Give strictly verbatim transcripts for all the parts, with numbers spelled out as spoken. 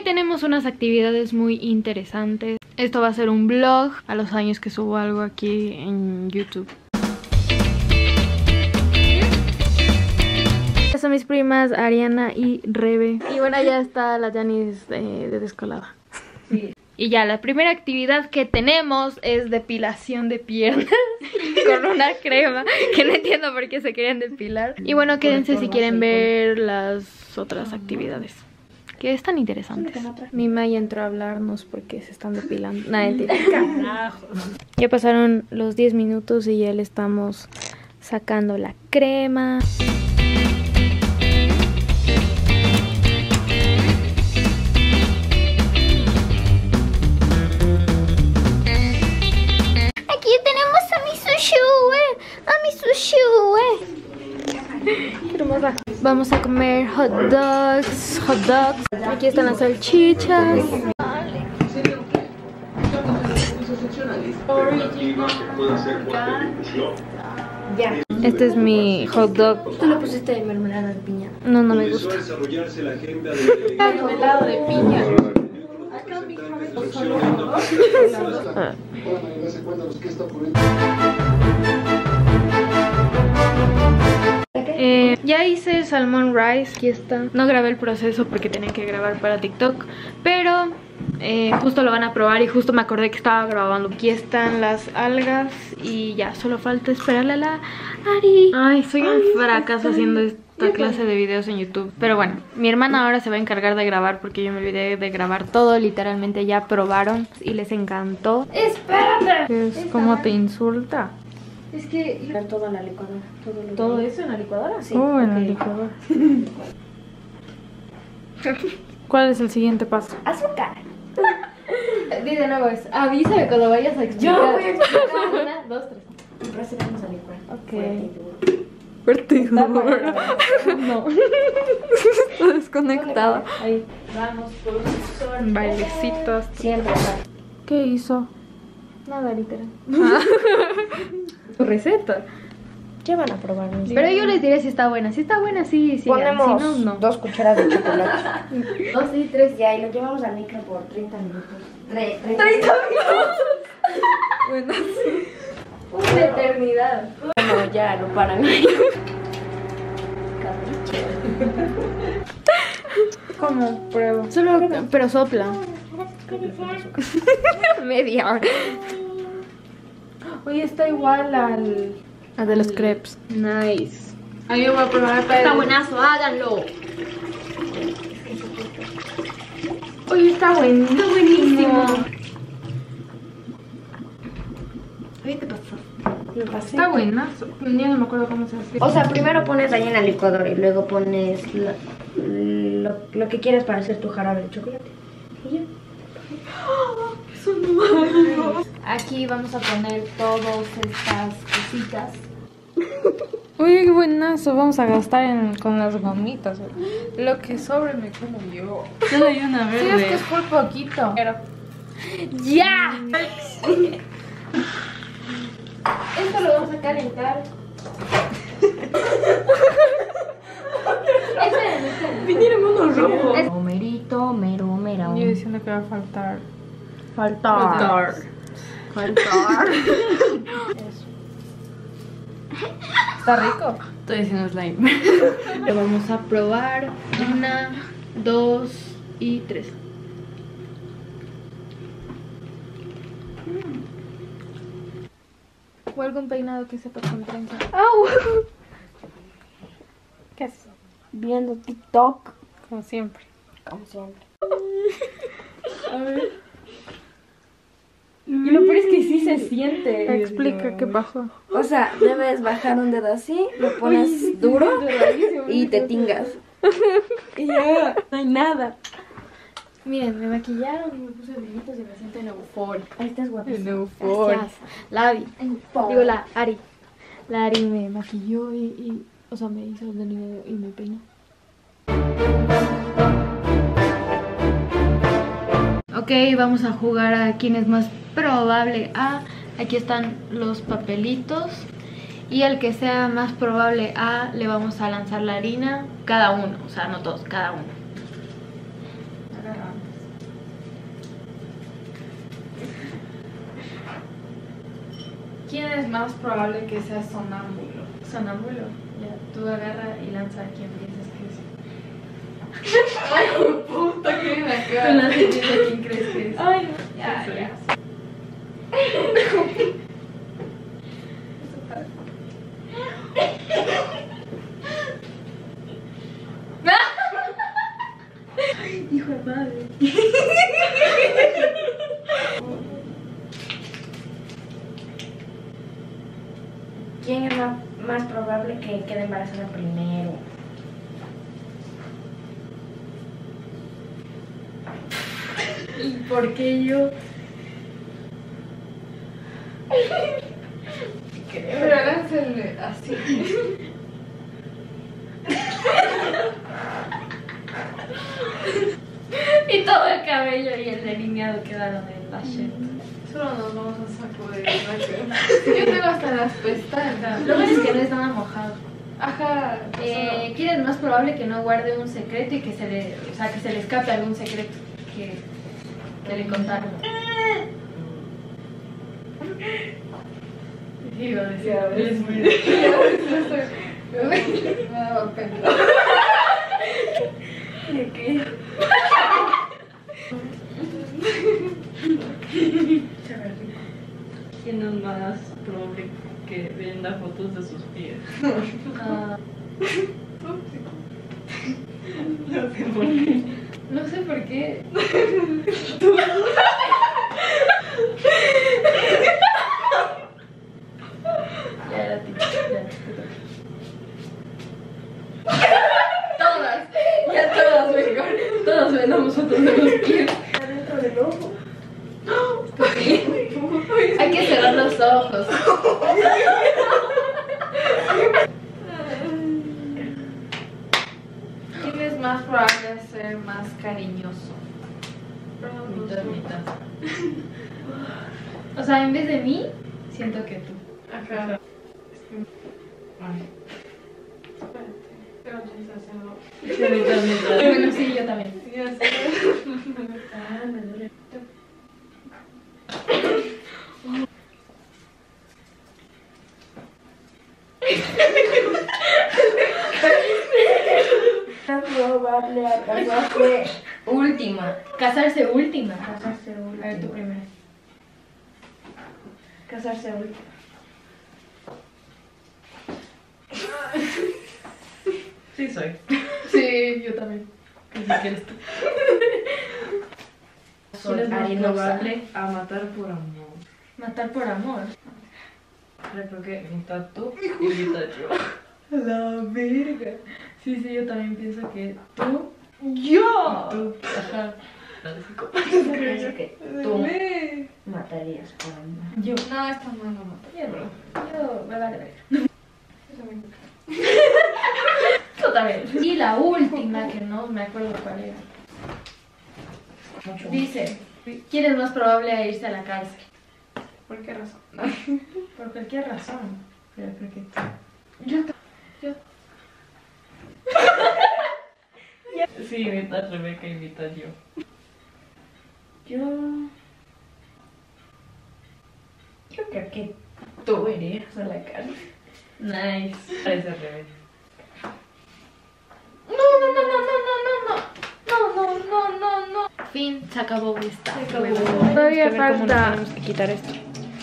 tenemos unas actividades muy interesantes. Esto va a ser un vlog a los años que subo algo aquí en YouTube. Estas son mis primas Ariana y Rebe. Y bueno, ya está la Yanis eh, de descolada. Sí. Y ya, la primera actividad que tenemos es depilación de piernas con una crema, que no entiendo por qué se querían depilar. Y bueno, quédense si quieren ver las otras actividades, que están interesantes. Mi Maya entró a hablarnos porque se están depilando. Nada, mentira. Ya pasaron los diez minutos y ya le estamos sacando la crema. Qué hermosa. Vamos a comer hot dogs, hot dogs. Aquí están las salchichas. Este es mi hot dog. ¿Tú le pusiste de mermelada de piña? No, no me gusta. Mermelada de piña. Ah. Eh, ya hice salmon rice, aquí está. No grabé el proceso porque tenía que grabar para TikTok, pero eh, justo lo van a probar y justo me acordé que estaba grabando. Aquí están las algas y ya, solo falta esperarle a la Ari. Ay, soy un fracaso haciendo esta clase de videos en YouTube. Pero bueno, mi hermana ahora se va a encargar de grabar porque yo me olvidé de grabar todo. Literalmente ya probaron y les encantó. ¡Espérate! Es como te insulta. Es que todo en la licuadora. Todo, lo ¿Todo que... eso en la licuadora? Sí. Oh, en okay. la licuadora. ¿Cuál es el siguiente paso? Azúcar. Di de nuevo, es, avísame cuando vayas a explicar. Yo voy a explicar. Una, dos, tres. Procedemos a licuar. Ok. Fuerte y duro. No. Está desconectada. Ahí. Vamos por un sol. Bailecitos. Siempre. ¿Qué hizo? Nada, literal. Tu receta. ¿Qué van a probar? Pero yo les diré si está buena. Si está buena, sí, sí. Ponemos si no, no. dos cucharas de chocolate. Dos y tres ya, y lo llevamos al micro por treinta minutos. Tre treinta minutos. Bueno, sí. Una eternidad. Bueno, ya lo paran. ¿Cómo pruebo? Solo, pero sopla. Media hora. Oye, está igual al... al de los crepes. Nice. Ahí yo voy a probar para... Está buenazo, háganlo. Oye, está bueno. Está buenísimo. ¿Qué te pasó? Lo pasé. Está buenazo. Ya no me acuerdo cómo se hace. O sea, primero pones ahí en la licuadora y luego pones la, lo, lo que quieres para hacer tu jarabe de chocolate. Y ya. Eso no. Aquí vamos a poner todas estas cositas. Uy, qué buenazo. Vamos a gastar en, con las gomitas. Lo que sobre me como yo. Solo hay una verde. Sí, es que es muy poquito. Pero... ¡Ya! Esto lo vamos a calentar. Esperen, esperen. Vinieron unos rojos. Merito, mero, mero. Yo diciendo que va a faltar. Faltar. Faltar. Faltar. Eso. ¿Está rico? Estoy diciendo slime. Lo vamos a probar. Una, dos y tres. O algún peinado que sepa con trenza. ¡Au! ¿Qué haces? Viendo TikTok. Como siempre. Como siempre. A ver. Y lo peor es que sí se siente. Explica qué pasó. O sea, debes bajar un dedo así, lo pones duro y te tingas. Y ya, no hay nada. Miren, me maquillaron y me puse brillitos y me siento en euforia. Ahí estás guapísima. En euforia. Gracias. La Abby. Digo, la Ari. La Ari me maquilló y, y o sea, me hizo de nivel y me peinó. Ok, vamos a jugar a quién es más probable a. Aquí están los papelitos. Y al que sea más probable a, le vamos a lanzar la harina. Cada uno, o sea, no todos, cada uno. ¿Quién es más probable que sea sonámbulo? Sonámbulo. Ya, tú agarra y lanza a quien piensas que es. Ay, puta, que me acaba. Tú lanza y piensa quién crees que es. Ay, no. Ya, ya. Hijo de madre. ¿Quién es más, más probable que quede embarazada primero? ¿Y por qué yo? Pero hágansele así. Y todo el cabello y el delineado quedaron en la shit. Solo nos vamos a sacudir. Yo tengo hasta las pestañas. Lo bueno es que no es nada mojado. Ajá. Eh, ¿Quién es más probable que no guarde un secreto y que se le, o sea, que se le escape algún secreto que, que le contaron? Iba a decir, es muy me daba pena. ¿De qué? ¿Quién es más probable que venda fotos de sus pies? Ah, No sé por qué. no sé por qué. Ya era ti, ya, te toca. Todas, ya todas mejor. Todas vendamos fotos de los pies. Adentro del ojo. Hay que cerrar los ojos. ¿Quién es más probable de ser más cariñoso? Mitad, mitad. O sea, en vez de mí, siento que tú. Ajá. Ay. Pero hacerlo. Sí, mitad, mitad. Bueno, sí, yo también. Ya sé. Ah, me duele. Es probable a casarse última. Casarse última. Casarse A ver, tú última. primero. Casarse última. Sí soy. Sí, yo también. ¿Qué quieres tú? Soy ¿Quién es más arenosa. probable a matar por amor? Matar por amor. Yo creo que mitad tú y mitad yo. La verga. Sí, sí, yo también pienso que tú. ¡Yo! Tú, ajá. La de psicópata. Yo pienso que tú Bebé. matarías por amor. Yo. No, esta no lo mataría, bro. Yo me vale ver. Tú también. Y la última, que no me acuerdo cuál era. Mucho. Dice: ¿quién es más probable a irse a la cárcel? ¿Por qué razón? Por cualquier razón. Pero creo que tú. Yo. Yo. Sí, mitad Rebeca y mitad yo. Yo. Yo creo que tú irías a la cárcel. Nice. Parece al revés. No, no, no, no, no, no, no, no, no, no, no, no. Fin, se acabó esta. Se acabó. Todavía Tenemos que ver cómo falta. nos tenemos que quitar esto.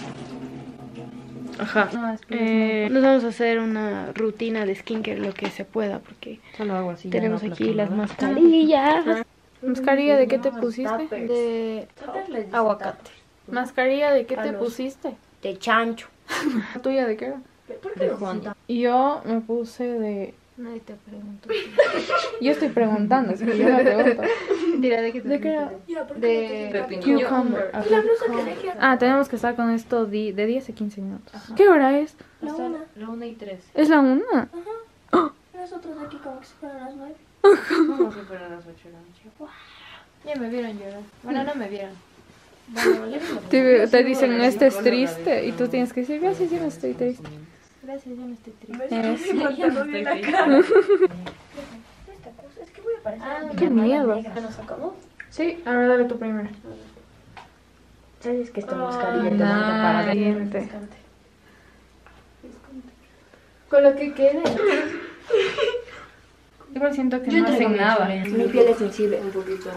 Ajá. No, es que Eh, nos vamos a hacer una rutina de skincare lo que se pueda porque Solo hago así. tenemos ya no aquí las aplasto mascarillas. ¿Mascarilla de qué te pusiste? Tuppers. De Tuppers les dice aguacate. ¿Mascarilla de qué A te los- pusiste? nada. De chancho. ¿La tuya de qué era? ¿Por qué De les Juan. dicen Yo me puse de... Nadie te preguntó. Yo estoy preguntando, es que yo me pregunto. Dirá de qué te ¿De qué era? Ya, ¿por qué De no te pepino. digo? Cucumber. ¿Y la blusa que dejé? Ah, tenemos que estar con esto di- de diez a quince minutos. ¿Qué hora es? La una. La una y tres. ¿Es la una? Nosotros aquí como que si fueran las nueve. Como si fueran las ocho de la noche. Ya me vieron llorar. Bueno, no me vieron. Bueno, vale. Te, te dicen, este es triste, y tú tienes que decir, gracias, yo no estoy triste. Gracias, yo no estoy triste. Eh, sí. Estoy la Esta cosa, es que voy a parecer. Ah, una qué hermana miedo. negra. ¿Nos acabó? Sí, ahora dale tú primero. ¿Sabes que esta Ah, mascarilla te manda para Valiente. Con lo que quede. Igual siento que Yo no tengo hacen mi nada. chile. Mi piel es sensible. Un poquito.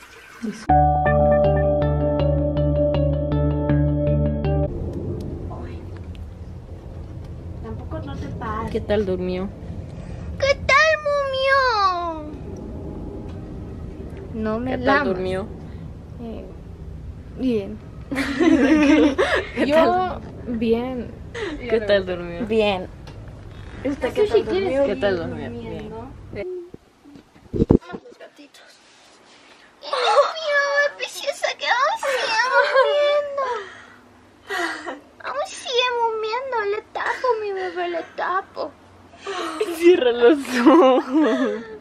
Tampoco no te pases. ¿Qué tal durmió? ¿Qué tal, mumio? No me ¿Qué tal lamas. durmió? Eh, bien. ¿Qué Yo, tal? bien. ¿Qué tal durmió? Bien. ¿Usted qué tal durmió? ¿Qué tal durmió? Bien. Durmiendo. Los gatitos. ¡Oh, preciosa! ¿Qué aún sigue moviendo? Aún sigue moviendo. Le tapo, mi bebé, le tapo. Cierra los ojos.